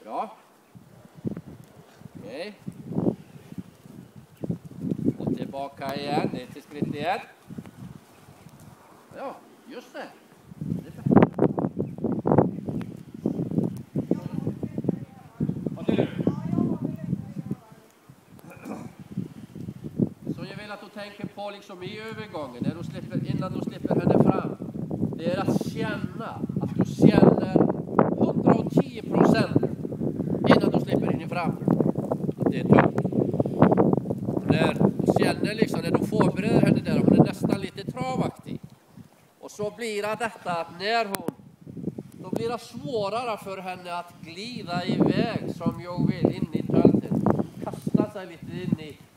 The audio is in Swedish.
Bra. Okej. Och tillbaka igen. Det är till skritt igen. Ja, just det. Så jag vill att du tänker på liksom i övergången, när du släpper, innan du släpper henne fram. Det är att känna, att du känner 110% innan du släpper henne fram. Det är tungt. När du känner liksom, när du förbereder henne där, hon är nästan lite travaktig. Och så blir det detta att när hon, då blir det svårare för henne att glida iväg som jag vill in i tölten. Kasta sig lite in i